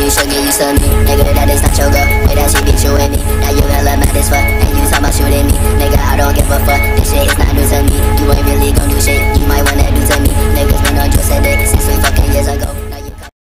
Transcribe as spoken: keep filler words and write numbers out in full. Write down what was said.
you should get used to me. Nigga, that is not your girl. Way that she beat you and me.